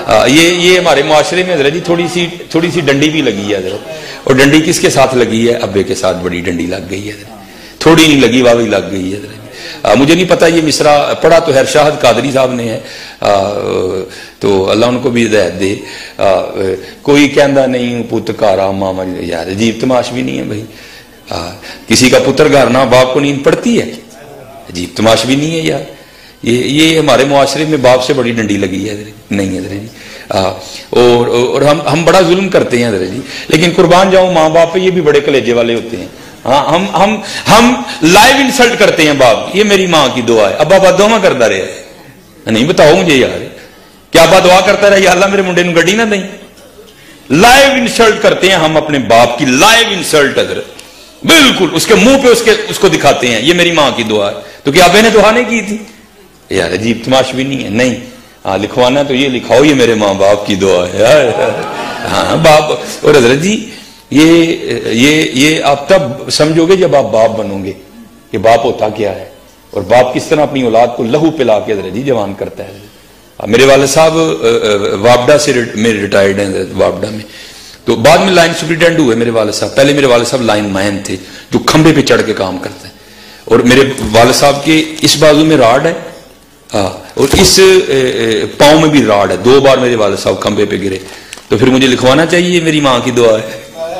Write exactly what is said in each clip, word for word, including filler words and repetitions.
یہ یہ ہمارے معاشرے میں حضرت جی تھوڑی سی تھوڑی سی ڈنڈی بھی لگی ہے حضرت، اور ڈنڈی کس کے ساتھ لگی ہے؟ ابے کے ساتھ بڑی ڈنڈی لگ گئی ہے حضرت، تھوڑی نہیں لگی واوی لگ گئی ہے حضرت۔ مجھے نہیں پتا یہ مصرع پڑھا تو خیر شاہد قادری صاحب نے ہے، تو اللہ ان کو بھی ہدایت دے۔ کوئی کہندا نہیں پت کارا ماما، یار عجیب تماش بھی نہیں ہے بھائی، کسی کا پتر گھر نہ باپ کو نیند پڑتی ہے، عجیب تماش بھی نہیں ہے یار۔ یہ یہ ہمارے معاشرے میں باپ سے بڑی ڈنڈی لگی ہے نہیں حضرت جی، اور اور ہم ہم بڑا ظلم کرتے ہیں حضرت جی، لیکن قربان جاؤں ماں باپ پہ یہ بھی بڑے کلیجے والے ہوتے ہیں۔ ہاں ہم ہم ہم لائیو انسلٹ کرتے ہیں باپ، یہ میری ماں کی دعا ہے، ابا بد دعا کرتا رہے، نہیں بتاؤ مجھے یار کیا ابا دعا کرتا رہا یا اللہ میرے منڈے نو گڈی نہ دیں؟ لائیو انسلٹ کرتے ہیں ہم اپنے باپ کی، لائیو انسلٹ حضرت، بالکل اس کے منہ پہ اس کے اس کو دکھاتے ہیں یہ میری ماں کی دعا ہے، تو کیا ابے نے دعا نہیں کی تھی؟ یار عجیب تماش بھی نہیں ہے، نہیں ہاں لکھوانا تو یہ لکھاؤ یہ میرے ماں باپ کی دعا ہے۔ ہاں باپ، اور حضرت جی یہ یہ یہ آپ تب سمجھو گے جب آپ باپ بنو گے کہ باپ ہوتا کیا ہے، اور باپ کس طرح اپنی اولاد کو لہو پلا کے حضرت جی جوان کرتا ہے۔ میرے والد صاحب وابڈا سے میں ریٹائرڈ ہیں وابڈا میں، تو بعد میں لائن سپرنٹینڈنٹ ہوئے میرے والد صاحب، پہلے میرے والد صاحب لائن مین تھے جو کھمبے پہ چڑھ کے کام کرتے ہیں، اور میرے والد صاحب کے اس بازو میں راڈ ہے اور اس پاؤں میں بھی راڈ ہے، دو بار میرے والد صاحب کھمبے پہ گرے، تو پھر مجھے لکھوانا چاہیے میری ماں کی دعا ہے؟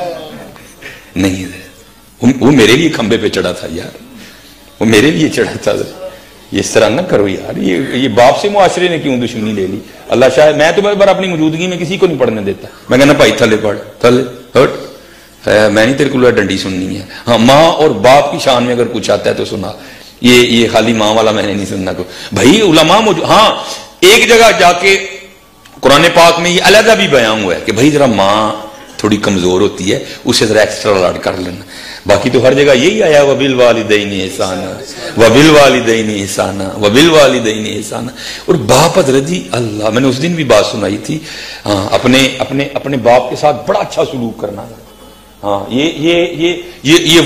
نہیں، وہ میرے لیے کھمبے پہ چڑھا تھا یار، وہ میرے لیے چڑھا تھا، یہ اس طرح نہ کرو یار، یہ یہ باپ سے معاشرے نے کیوں دشمنی لے لی؟ اللہ شاید میں تو بار اپنی موجودگی میں کسی کو نہیں پڑھنے دیتا، میں کہنا بھائی تھلے پڑھ، تھلے ہٹ، میں نہیں تیرے کو ڈنڈی سننی ہے۔ ہاں ماں اور باپ کی شان میں اگر کچھ آتا ہے تو سنا، یہ یہ خالی ماں والا میں نے نہیں سننا کو بھائی علماء موجود۔ ہاں ایک جگہ جا کے قرآن پاک میں یہ علیحدہ بھی بیان ہوا ہے کہ بھائی ذرا ماں تھوڑی کمزور ہوتی ہے، اسے ذرا ایکسٹرا لاڈ کر لینا، باقی تو ہر جگہ یہی آیا وَبِالْوَالِدَيْنِ إِحْسَانًا وَبِالْوَالِدَيْنِ إِحْسَانًا وَبِالْوَالِدَيْنِ إِحْسَانًا۔ اور باپ حضرت جی اللہ، میں نے اس دن بھی بات سنائی تھی، ہاں اپنے اپنے اپنے باپ کے ساتھ بڑا اچھا سلوک کرنا، ہاں یہ یہ یہ یہ یہ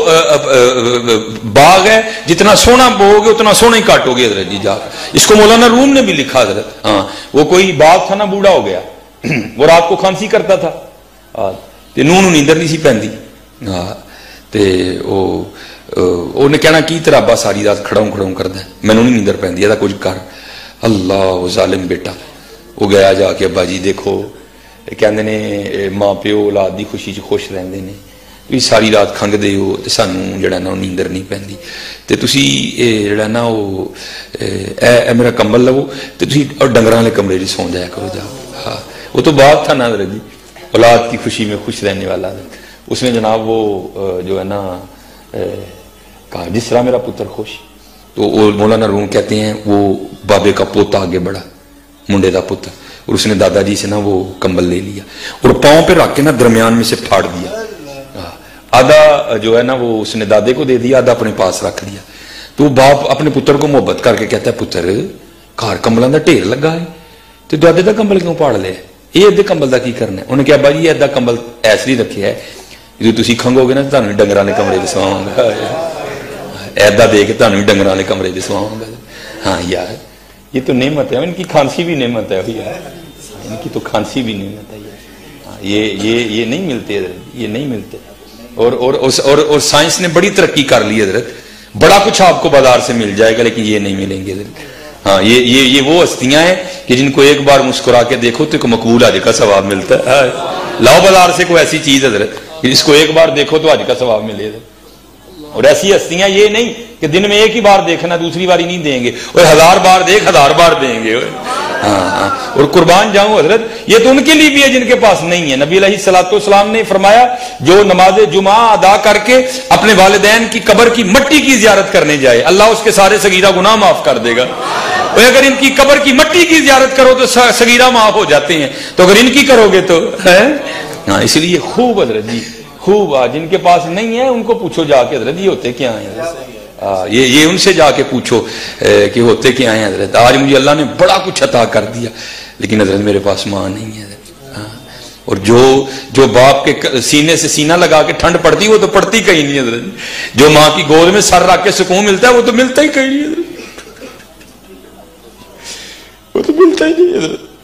وہ باغ ہے جتنا سونا بو گے اتنا سونا ہی کاٹو گے حضرت جی جا، اس کو مولانا روم نے بھی لکھا حضرت۔ ہاں وہ کوئی باغ تھا نا، بوڑھا ہو گیا، وہ رات کو کھانسی کرتا تھا، نو نو نیندر نہیں سی پہنتی، ہاں تے او نے کہنا کی تیرا ابا ساری رات کھڑاؤں کھڑاؤں کردا ہے، مینوں نہیں نیندر پہندی، ایدا کچھ کر۔ اللہ ظالم بیٹا، وہ گیا جا کے ابا جی دیکھو کہندے نے ماں پیو اولاد دی خوشی چ خوش رہندے نے، تسی ساری رات کھنگدے ہو تے سانوں جڑا نا نیندر نہیں پہندی، تے تسی جڑا نا او اے میرا کمبل لو تے تسی ڈنگراں والے کمرے وچ سو جایا کرو جا۔ ہاں وہ تو بات تھا نا حضرت جی، اولاد کی خوشی میں خوش رہنے والا، اس نے جناب وہ جو ہے نا کہا جس طرح میرا پتر خوش، تو وہ مولانا روم کہتے ہیں وہ بابے کا پوتا آگے بڑھا، منڈے دا پتر، اور اس نے دادا جی سے نا وہ کمبل لے لیا اور پاؤں پہ رکھ کے نا درمیان میں سے پھاڑ دیا، آدھا جو ہے نا وہ اس نے دادے کو دے دیا، آدھا اپنے پاس رکھ دیا۔ تو باپ اپنے پتر کو محبت کر کے کہتا ہے پتر گھر کمبلوں دا ڈھیر لگا ہے تو دادے دا کمبل کیوں پھاڑ لیا؟ یہ ادھے کمبل دا کی کرنا ہے؟ انہیں کہا با جی ادھا کمبل ایسے ہی رکھے ہے، جو تسی کھنگو گے نا تانوں ڈنگراں والے کمرے وچ سواواں گا، ایدا دے کے تانوں ڈنگراں والے کمرے وچ سواواں گا۔ ہاں یار یہ تو نعمت ہے، ان کی کھانسی بھی نعمت ہے یار، ان کی تو کھانسی بھی نعمت ہے یار، یہ یہ یہ نہیں ملتے حضرت، یہ نہیں ملتے۔ اور اور اور اور سائنس نے بڑی ترقی کر لی حضرت، بڑا کچھ آپ کو بازار سے مل جائے گا لیکن یہ نہیں ملیں گے حضرت۔ ہاں یہ یہ یہ وہ ہستیاں ہیں کہ جن کو ایک بار مسکرا کے دیکھو تو ایک مقبول حج کا ثواب ملتا ہے۔ لاؤ بازار سے کوئی ایسی چیز حضرت اس کو ایک بار دیکھو تو حج کا ثواب ملے حضرت۔ اور ایسی ہستیاں یہ نہیں کہ دن میں ایک ہی بار دیکھنا دوسری باری نہیں دیں گے، اور ہزار بار دیکھ ہزار بار دیں گے۔ ہاں ہاں اور قربان جاؤں حضرت یہ تو ان کے لیے بھی ہے جن کے پاس نہیں ہے۔ نبی علیہ الصلوۃ والسلام نے فرمایا جو نماز جمعہ ادا کر کے اپنے والدین کی قبر کی مٹی کی زیارت کرنے جائے اللہ اس کے سارے صغیرہ گناہ معاف کر دے گا، اور اگر ان کی قبر کی مٹی کی زیارت کرو تو صغیرہ معاف ہو جاتے ہیں، تو اگر ان کی کرو گے تو ہے ہاں۔ اس لیے خوب حضرت جی خوب، جن کے پاس نہیں ہے ان کو پوچھو جا کے حضرت یہ ہوتے کیا ہیں حضرت، یہ یہ ان سے جا کے پوچھو کہ ہوتے کیا ہیں حضرت۔ آج مجھے اللہ نے بڑا کچھ عطا کر دیا لیکن حضرت میرے پاس ماں نہیں ہے حضرت۔ اور جو جو باپ کے سینے سے سینہ لگا کے ٹھنڈ پڑتی وہ تو پڑتی کہیں نہیں حضرت، جو ماں کی گود میں سر رکھ کے سکون ملتا ہے وہ تو ملتا ہی کہیں نہیں حضرت، وہ تو ملتا ہی نہیں حضرت۔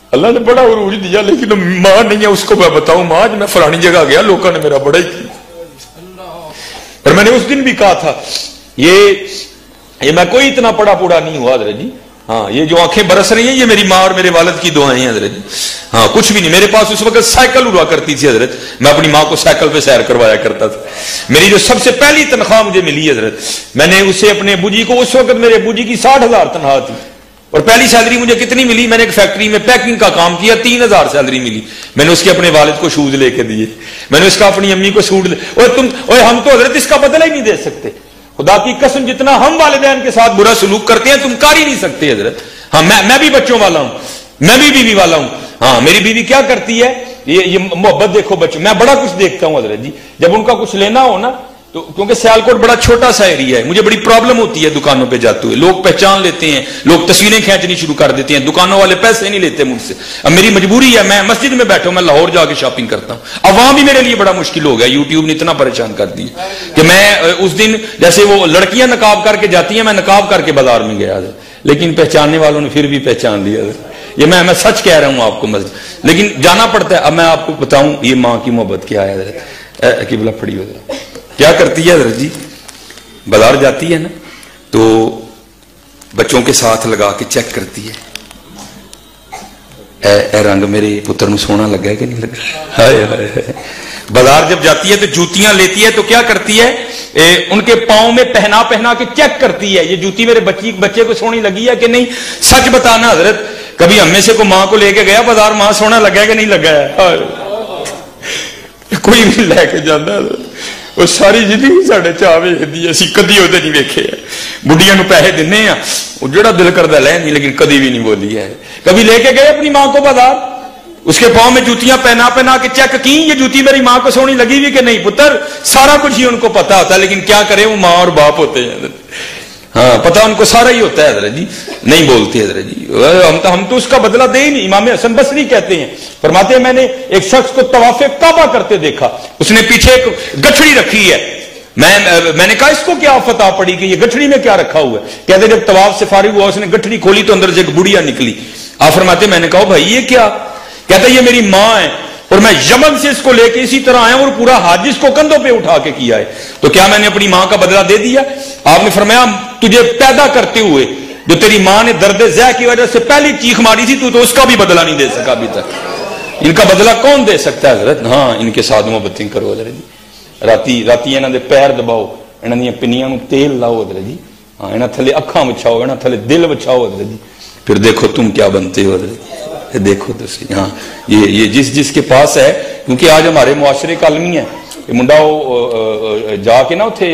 اللہ نے بڑا عروج دیا, لیکن ماں نہیں ہے اس کو میں بتاؤں ماں میں فلانی جگہ گیا لوگوں نے میرا بڑا ہی کیا. اور میں نے اس دن بھی کہا تھا یہ یہ میں کوئی اتنا پڑا پوڑا نہیں ہوا حضرت جی. ہاں یہ جو آنکھیں برس رہی ہیں یہ میری ماں اور میرے والد کی دعائیں ہیں حضرت جی. ہاں کچھ بھی نہیں. میرے پاس اس وقت سائیکل ہوا کرتی تھی حضرت, میں اپنی ماں کو سائیکل پہ سیر کروایا کرتا تھا. میری جو سب سے پہلی تنخواہ مجھے ملی حضرت, میں نے اسے اپنے ابو جی کو, اس وقت میرے ابو جی کی ساٹھ ہزار تنخواہ تھی, اور پہلی سیلری مجھے کتنی ملی, میں نے ایک فیکٹری میں پیکنگ کا کام کیا, تین ہزار سیلری ملی. میں نے اس کے اپنے والد کو شوز لے کے دیے, میں نے اس کا اپنی امی کو سوٹ لے. اور تم اور ہم تو حضرت اس کا بدلہ ہی نہیں دے سکتے, خدا کی قسم جتنا ہم والدین کے ساتھ برا سلوک کرتے ہیں تم کر ہی نہیں سکتے حضرت. ہاں میں میں بھی بچوں والا ہوں, میں بھی بیوی والا ہوں. ہاں میری بیوی کیا کرتی ہے, یہ یہ محبت دیکھو بچوں, میں بڑا کچھ دیکھتا ہوں حضرت جی. جب ان کا کچھ لینا ہو نا تو, کیونکہ سیالکوٹ بڑا چھوٹا سا ایریا ہے, مجھے بڑی پرابلم ہوتی ہے دکانوں پہ جاتے ہوئے. لوگ پہچان لیتے ہیں, لوگ تصویریں کھینچنی شروع کر دیتے ہیں, دکانوں والے پیسے نہیں لیتے مجھ سے. اب میری مجبوری ہے, میں مسجد میں بیٹھا ہوں, میں لاہور جا کے شاپنگ کرتا ہوں. اب وہاں بھی میرے لیے بڑا مشکل ہو گیا, یوٹیوب نے اتنا پریشان کر دیا کہ میں اس دن جیسے وہ لڑکیاں نقاب کر کے جاتی ہیں, میں نقاب کر کے بازار میں گیا, لیکن پہچاننے والوں نے پھر بھی پہچان لیا. یہ میں میں سچ کہہ رہا ہوں آپ کو مسجد, لیکن جانا پڑتا ہے. اب میں آپ کو بتاؤں یہ ماں کی محبت کیا ہے حضرت. قبلہ پھڑی ہو جائے کیا کرتی ہے حضرت جی, بازار جاتی ہے نا تو بچوں کے ساتھ لگا کے چیک کرتی ہے, اے, اے رنگ میرے پتر نو سونا لگا ہے کہ نہیں لگا. ہائے ہائے. بازار جب جاتی ہے تو جوتیاں لیتی ہے تو کیا کرتی ہے, اے, ان کے پاؤں میں پہنا پہنا کے چیک کرتی ہے یہ جوتی میرے بچی بچے کو سونی لگی ہے کہ نہیں. سچ بتانا حضرت, کبھی ہم میں سے کو ماں کو لے کے گیا بازار, ماں سونا لگا ہے کہ نہیں لگا ہے. کوئی بھی لے کے جانا وہ ساری زندگی ساڈے چاہ ویکھدی اسی کدی وہ نہیں ویکھے. بڑھیاں نو پیسے دینے ہیں وہ جڑا دل کردا لے نہیں, لیکن کدی بھی نہیں بولی ہے. کبھی لے کے گئے اپنی ماں کو بازار, اس کے پاؤں میں جوتیاں پہنا پہنا کے چیک کی یہ جوتی میری ماں کو سونی لگی ہوئی کہ نہیں. پتر سارا کچھ ہی ان کو پتا ہوتا ہے, لیکن کیا کرے وہ ماں اور باپ ہوتے ہیں. ہاں پتا ان کو سارا ہی ہوتا ہے حضرت جی, نہیں بولتے حضرت جی. ہم تو ہم تو اس کا بدلہ دے ہی نہیں. امام حسن بصری کہتے ہیں, فرماتے ہیں میں نے ایک شخص کو طواف کعبہ کرتے دیکھا, اس نے پیچھے ایک گٹھڑی رکھی ہے. میں میں نے کہا اس کو کیا آفت آ پڑی کہ یہ گٹھڑی میں کیا رکھا ہوا ہے. کہتے جب طواف سے فارغ ہوا اس نے گٹھڑی کھولی تو اندر سے ایک بڑھیا نکلی. آپ فرماتے میں نے کہا بھائی یہ کیا, کہتا یہ میری ماں ہے اور میں یمن سے اس کو لے کے اسی طرح آیا اور پورا حج اس کو کندھوں پہ اٹھا کے کیا ہے, تو کیا میں نے اپنی ماں کا بدلہ دے دیا. آپ نے فرمایا تجھے پیدا کرتے ہوئے جو تیری ماں نے درد ذہ کی وجہ سے پہلی چیخ ماری تھی تو, تو اس کا بھی بدلہ نہیں دے سکا ابھی تک. ان کا بدلہ کون دے سکتا ہے حضرت. ہاں ان کے ساتھ محبتیں کرو حضرت جی. راتی راتی انہاں دے پیر دباؤ, انہاں دی پنیاں نو تیل لاؤ حضرت جی. ہاں انہاں تھلے اکھاں وچھاؤ, انہاں تھلے دل وچھاؤ حضرت جی, پھر دیکھو تم کیا بنتے ہو حضرت. دیکھو تو سی. ہاں یہ یہ جس جس کے پاس ہے, کیونکہ آج ہمارے معاشرے کا عالمی ہے کہ منڈا جا کے نا اتھے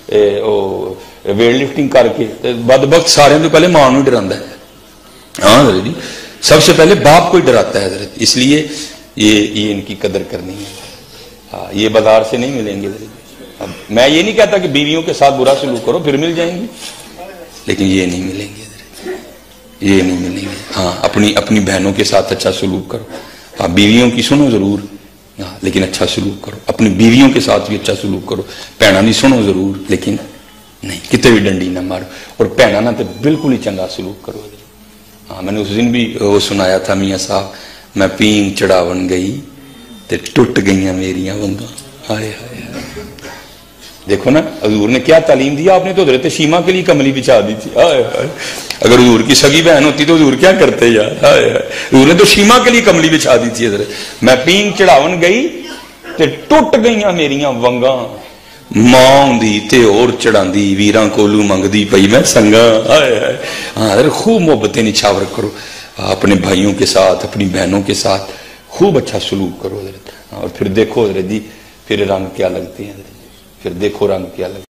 ویٹ لفٹنگ کر کے بد بخت سارے تو پہلے ماں نو ڈراتا ہے. ہاں حضرت جی سب سے پہلے باپ کو ہی ڈراتا ہے حضرت, اس لیے یہ یہ ان کی قدر کرنی ہے. ہاں یہ بازار سے نہیں ملیں گے. اب میں یہ نہیں کہتا کہ بیویوں کے ساتھ برا سلوک کرو پھر مل جائیں گی, لیکن یہ نہیں ملیں گے, یہ نہیں ملیں گے. ہاں اپنی اپنی بہنوں کے ساتھ اچھا سلوک کرو. ہاں بیویوں کی سنو ضرور, ہاں لیکن اچھا سلوک کرو. اپنی بیویوں کے ساتھ بھی اچھا سلوک کرو. بہنوں بھی سنو ضرور, لیکن نہیں کتے بھی ڈنڈی نہ مارو. اور بہنوں نہ تو بالکل ہی چنگا سلوک کرو. ہاں میں نے اس دن بھی وہ سنایا تھا میاں صاحب, میں پینگ چڑھاون گئی تے ٹوٹ گئیاں میریاں ونگاں. ہائے ہائے دیکھو نا حضور نے کیا تعلیم دیا. آپ نے تو حضرت شیما کے لیے کملی بچھا دی تھی. ہائے ہائے اگر حضور کی سگی بہن ہوتی تو حضور کیا کرتے یار. ہائے ہائے حضور نے تو شیما کے لیے کملی بچھا دی تھی. حضرت میں پینگ چڑھاون گئی تے ٹوٹ گئیاں میریاں ونگاں, ماں ہوندی تے اور چڑھاندی ویراں کولو منگدی پئی میں سنگا. ہائے ہائے ہاں حضرت خوب محبتیں نچھاور کرو اپنے بھائیوں کے ساتھ, اپنی بہنوں کے ساتھ خوب اچھا سلوک کرو حضرت. اور پھر دیکھو حضرت جی پھر رنگ کیا لگتے ہیں حضرت, پھر دیکھو رنگ کیا لگتے ہیں.